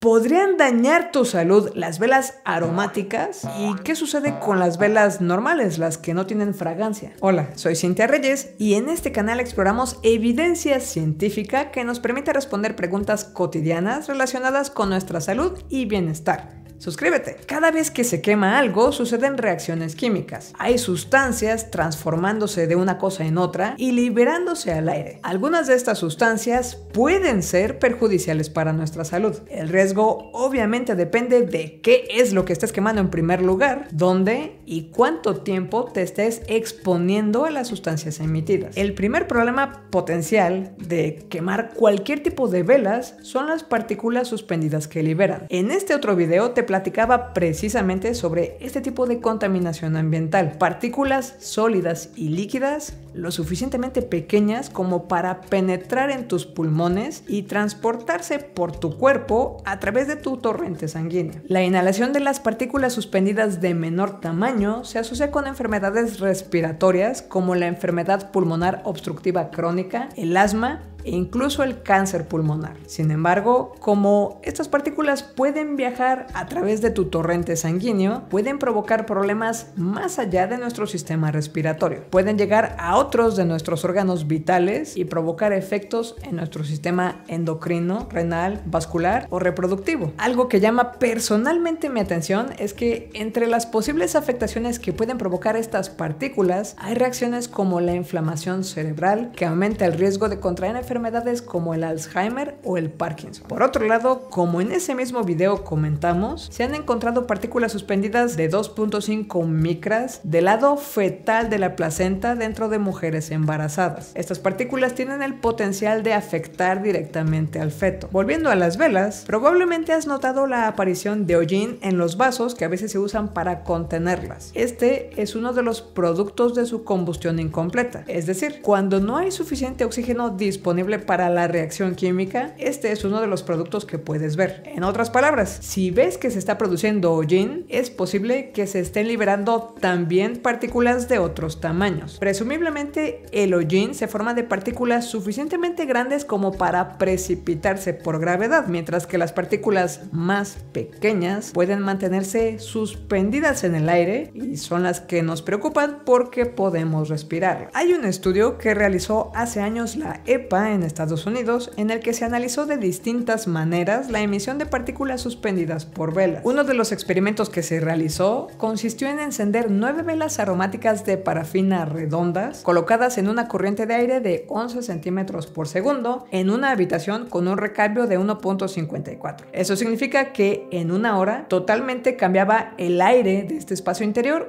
¿Podrían dañar tu salud las velas aromáticas? ¿Y qué sucede con las velas normales, las que no tienen fragancia? Hola, soy Cintia Reyes y en este canal exploramos evidencia científica que nos permite responder preguntas cotidianas relacionadas con nuestra salud y bienestar. Suscríbete. Cada vez que se quema algo suceden reacciones químicas. Hay sustancias transformándose de una cosa en otra y liberándose al aire. Algunas de estas sustancias pueden ser perjudiciales para nuestra salud. El riesgo obviamente depende de qué es lo que estés quemando en primer lugar, dónde y cuánto tiempo te estés exponiendo a las sustancias emitidas. El primer problema potencial de quemar cualquier tipo de velas son las partículas suspendidas que liberan. En este otro video te platicaba precisamente sobre este tipo de contaminación ambiental. Partículas sólidas y líquidas lo suficientemente pequeñas como para penetrar en tus pulmones y transportarse por tu cuerpo a través de tu torrente sanguíneo. La inhalación de las partículas suspendidas de menor tamaño se asocia con enfermedades respiratorias como la enfermedad pulmonar obstructiva crónica, el asma e incluso el cáncer pulmonar. Sin embargo, como estas partículas pueden viajar a través de tu torrente sanguíneo, pueden provocar problemas más allá de nuestro sistema respiratorio. Pueden llegar a otros de nuestros órganos vitales y provocar efectos en nuestro sistema endocrino, renal, vascular o reproductivo. Algo que llama personalmente mi atención es que entre las posibles afectaciones que pueden provocar estas partículas, hay reacciones como la inflamación cerebral, que aumenta el riesgo de contraer enfermedades como el Alzheimer o el Parkinson. Por otro lado, como en ese mismo video comentamos, se han encontrado partículas suspendidas de 2.5 micras del lado fetal de la placenta dentro de mujeres embarazadas. Estas partículas tienen el potencial de afectar directamente al feto. Volviendo a las velas, probablemente has notado la aparición de hollín en los vasos que a veces se usan para contenerlas. Este es uno de los productos de su combustión incompleta, es decir, cuando no hay suficiente oxígeno disponible para la reacción química, este es uno de los productos que puedes ver. En otras palabras, si ves que se está produciendo hollín, es posible que se estén liberando también partículas de otros tamaños. Presumiblemente, el hollín se forma de partículas suficientemente grandes como para precipitarse por gravedad, mientras que las partículas más pequeñas pueden mantenerse suspendidas en el aire y son las que nos preocupan porque podemos respirar. Hay un estudio que realizó hace años la EPA en Estados Unidos, en el que se analizó de distintas maneras la emisión de partículas suspendidas por velas. Uno de los experimentos que se realizó consistió en encender 9 velas aromáticas de parafina redondas colocadas en una corriente de aire de 11 centímetros por segundo en una habitación con un recambio de 1.54. Eso significa que en una hora totalmente cambiaba el aire de este espacio interior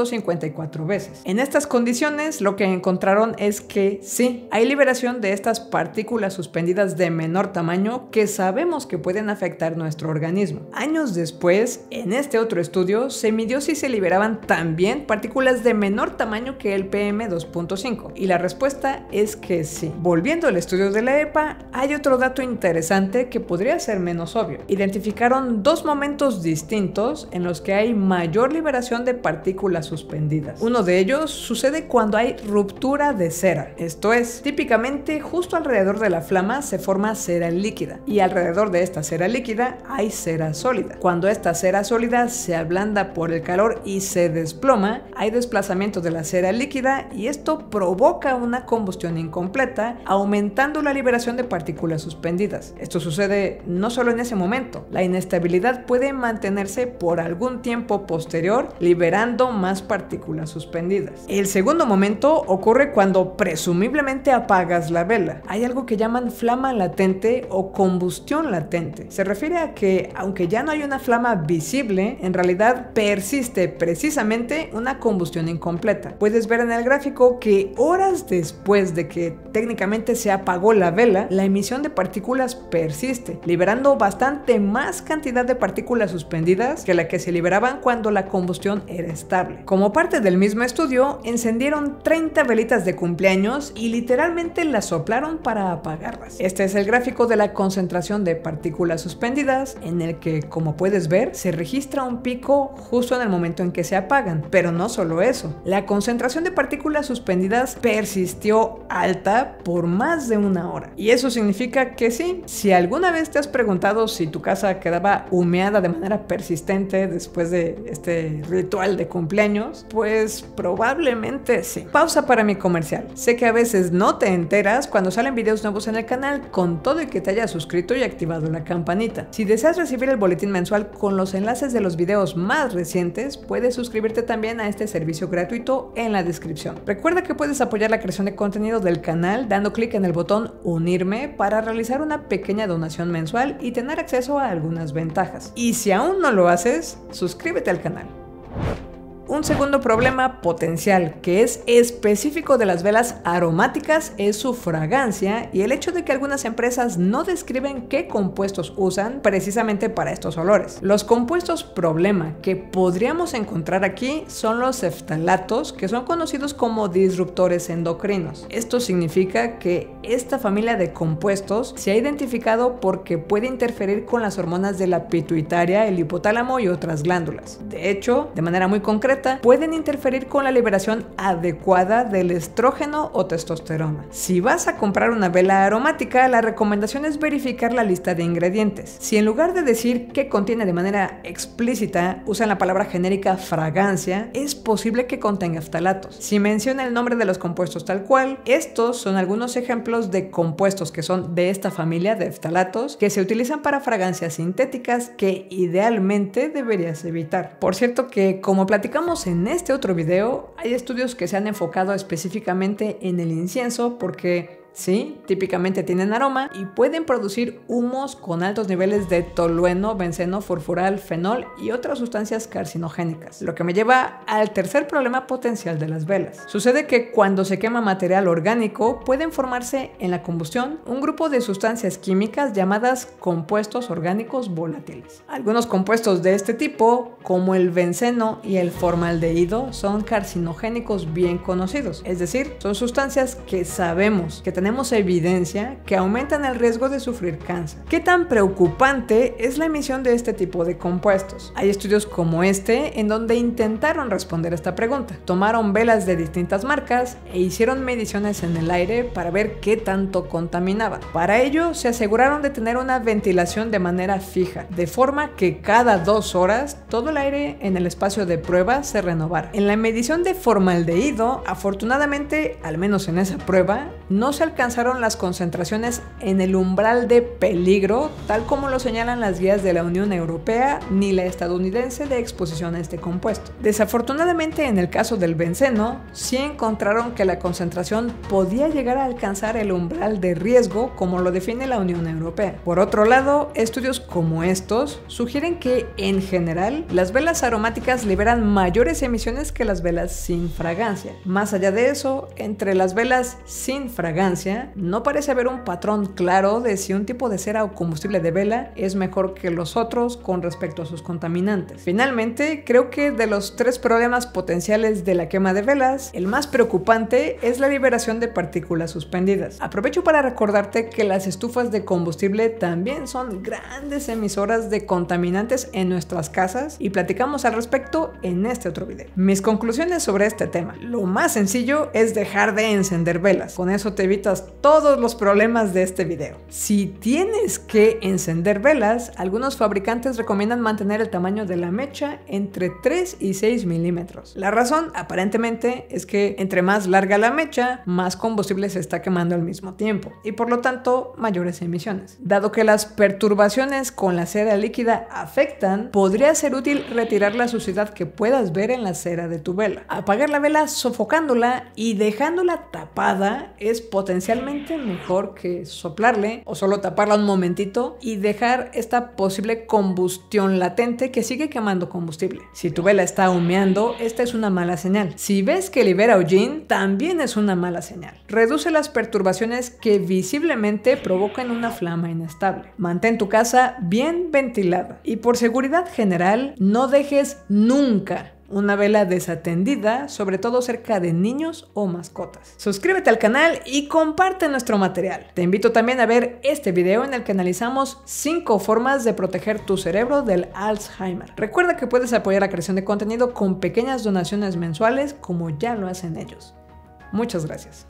1.54 veces. En estas condiciones lo que encontraron es que sí, hay liberación de estas partículas suspendidas de menor tamaño que sabemos que pueden afectar nuestro organismo. Años después, en este otro estudio, se midió si se liberaban también partículas de menor tamaño que el PM2.5 y la respuesta es que sí. Volviendo al estudio de la EPA, hay otro dato interesante que podría ser menos obvio. Identificaron dos momentos distintos en los que hay mayor liberación de partículas suspendidas. Uno de ellos sucede cuando hay ruptura de cera, esto es, típicamente justo alrededor de la flama se forma cera líquida y alrededor de esta cera líquida hay cera sólida. Cuando esta cera sólida se ablanda por el calor y se desploma, hay desplazamiento de la cera líquida y esto provoca una combustión incompleta, aumentando la liberación de partículas suspendidas. Esto sucede no solo en ese momento, la inestabilidad puede mantenerse por algún tiempo posterior, liberando más partículas suspendidas. El segundo momento ocurre cuando presumiblemente apagas la vela. Hay algo que llaman flama latente o combustión latente. Se refiere a que, aunque ya no hay una flama visible, en realidad persiste precisamente una combustión incompleta. Puedes ver en el gráfico que horas después de que técnicamente se apagó la vela, la emisión de partículas persiste, liberando bastante más cantidad de partículas suspendidas que la que se liberaban cuando la combustión era estable. Como parte del mismo estudio, encendieron 30 velitas de cumpleaños y literalmente las soplaron usaron para apagarlas. Este es el gráfico de la concentración de partículas suspendidas, en el que, como puedes ver, se registra un pico justo en el momento en que se apagan. Pero no solo eso, la concentración de partículas suspendidas persistió alta por más de una hora. Y eso significa que sí, si alguna vez te has preguntado si tu casa quedaba humeada de manera persistente después de este ritual de cumpleaños, pues probablemente sí. Pausa para mi comercial. Sé que a veces no te enteras cuando salen videos nuevos en el canal, con todo y que te hayas suscrito y activado la campanita. Si deseas recibir el boletín mensual con los enlaces de los videos más recientes, puedes suscribirte también a este servicio gratuito en la descripción. Recuerda que puedes apoyar la creación de contenido del canal dando clic en el botón unirme para realizar una pequeña donación mensual y tener acceso a algunas ventajas. Y si aún no lo haces, suscríbete al canal. Un segundo problema potencial que es específico de las velas aromáticas es su fragancia y el hecho de que algunas empresas no describen qué compuestos usan precisamente para estos olores. Los compuestos problema que podríamos encontrar aquí son los phtalatos, que son conocidos como disruptores endocrinos. Esto significa que esta familia de compuestos se ha identificado porque puede interferir con las hormonas de la pituitaria, el hipotálamo y otras glándulas. De hecho, de manera muy concreta, pueden interferir con la liberación adecuada del estrógeno o testosterona. Si vas a comprar una vela aromática, la recomendación es verificar la lista de ingredientes. Si en lugar de decir qué contiene de manera explícita, usan la palabra genérica fragancia, es posible que contenga ftalatos. Si menciona el nombre de los compuestos tal cual, estos son algunos ejemplos de compuestos que son de esta familia de ftalatos que se utilizan para fragancias sintéticas que idealmente deberías evitar. Por cierto que, como platicamos en este otro video, hay estudios que se han enfocado específicamente en el incienso porque sí, típicamente tienen aroma y pueden producir humos con altos niveles de tolueno, benceno, furfural, fenol y otras sustancias carcinogénicas. Lo que me lleva al tercer problema potencial de las velas. Sucede que cuando se quema material orgánico pueden formarse en la combustión un grupo de sustancias químicas llamadas compuestos orgánicos volátiles. Algunos compuestos de este tipo, como el benceno y el formaldehído, son carcinogénicos bien conocidos, es decir, son sustancias que sabemos que tenemos evidencia que aumentan el riesgo de sufrir cáncer. ¿Qué tan preocupante es la emisión de este tipo de compuestos? Hay estudios como este en donde intentaron responder esta pregunta. Tomaron velas de distintas marcas e hicieron mediciones en el aire para ver qué tanto contaminaban. Para ello se aseguraron de tener una ventilación de manera fija, de forma que cada 2 horas todo el aire en el espacio de prueba se renovara. En la medición de formaldehído, afortunadamente, al menos en esa prueba, no se alcanzaron las concentraciones en el umbral de peligro, tal como lo señalan las guías de la Unión Europea ni la estadounidense de exposición a este compuesto. Desafortunadamente, en el caso del benceno, sí encontraron que la concentración podía llegar a alcanzar el umbral de riesgo como lo define la Unión Europea. Por otro lado, estudios como estos sugieren que, en general, las velas aromáticas liberan mayores emisiones que las velas sin fragancia. Más allá de eso, entre las velas sin fragancia, no parece haber un patrón claro de si un tipo de cera o combustible de vela es mejor que los otros con respecto a sus contaminantes. Finalmente, creo que de los 3 problemas potenciales de la quema de velas, el más preocupante es la liberación de partículas suspendidas. Aprovecho para recordarte que las estufas de combustible también son grandes emisoras de contaminantes en nuestras casas y platicamos al respecto en este otro video. Mis conclusiones sobre este tema: lo más sencillo es dejar de encender velas. Con eso te evitas todos los problemas de este video. Si tienes que encender velas, algunos fabricantes recomiendan mantener el tamaño de la mecha entre 3 y 6 milímetros. La razón, aparentemente, es que entre más larga la mecha, más combustible se está quemando al mismo tiempo y por lo tanto mayores emisiones. Dado que las perturbaciones con la cera líquida afectan, podría ser útil retirar la suciedad que puedas ver en la cera de tu vela. Apagar la vela sofocándola y dejándola tapada es potencialmente mejor que soplarle o solo taparla un momentito y dejar esta posible combustión latente que sigue quemando combustible. Si tu vela está humeando, esta es una mala señal. Si ves que libera hollín, también es una mala señal. Reduce las perturbaciones que visiblemente provocan una flama inestable. Mantén tu casa bien ventilada y por seguridad general no dejes nunca una vela desatendida, sobre todo cerca de niños o mascotas. Suscríbete al canal y comparte nuestro material. Te invito también a ver este video en el que analizamos 5 formas de proteger tu cerebro del Alzheimer. Recuerda que puedes apoyar la creación de contenido con pequeñas donaciones mensuales como ya lo hacen ellos. Muchas gracias.